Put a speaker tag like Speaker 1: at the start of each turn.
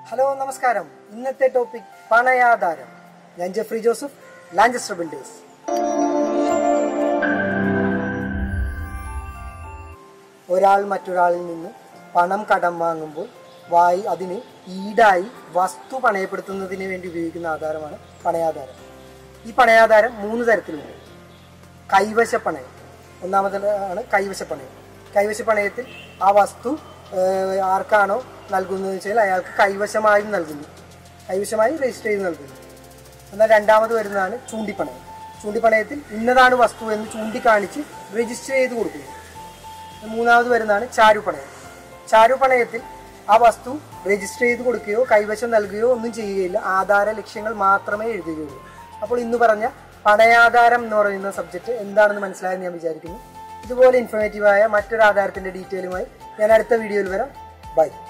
Speaker 1: Hello നമസ്കാരം. ഇന്നത്തെ topic പണയാധാരം. ഞാൻ ജെഫ്രി ജോസഫ്, ലാഞ്ചസ്റ്റർ ബിൽഡേഴ്സ്. ഒരാൾ മറ്റൊരാളിൽ നിന്ന് പണം കടം വാങ്ങുമ്പോൾ അതിന് ഈടായി വസ്തു പണയപ്പെടുത്തുന്നതിന് വേണ്ടി ഉപയോഗിക്കുന്ന ആധാരമാണ് പണയാധാരം. ഈ പണയാധാരം 3 തരത്തിലുണ്ട്. കൈവശ പണയം ഒന്നാമതാണ് കൈവശ പണയം. കൈവശ പണയത്തിൽ ആ വസ്തു ആർക്കാണോ നൽകുന്നതെന്ന് വെച്ചാൽ അയാൾക്ക് കൈവശമായി നൽകുന്നു, കൈവശമായി രജിസ്റ്റർ ചെയ്ത് നൽകുന്നു. എന്നാൽ രണ്ടാമത് വരുന്നതാണ് ചൂണ്ടിപ്പണയം. ചൂണ്ടിപ്പണയത്തിൽ ഇന്നതാണ് വസ്തു എന്ന് ചൂണ്ടിക്കാണിച്ച് രജിസ്റ്റർ ചെയ്ത് കൊടുക്കുന്നു. മൂന്നാമത് വരുന്നതാണ് ചാരുപണയം. ചാരുപണയത്തിൽ ആ വസ്തു രജിസ്റ്റർ ചെയ്ത് കൊടുക്കുകയോ കൈവശം നൽകുകയോ ഒന്നും ചെയ്യുകയില്ല, ആധാര ലക്ഷ്യങ്ങൾ മാത്രമേ എഴുതുകയുള്ളൂ. അപ്പോൾ ഇന്ന് പറഞ്ഞ പണയാധാരം എന്ന് പറയുന്ന സബ്ജക്റ്റ് എന്താണെന്ന് മനസ്സിലായെന്ന് ഞാൻ വിചാരിക്കുന്നു. ഇതുപോലെ ഇൻഫോർമേറ്റീവായ മറ്റൊരു ആധാരത്തിൻ്റെ ഡീറ്റെയിലുമായി ഞാൻ അടുത്ത വീഡിയോയിൽ വരാം. ബൈ.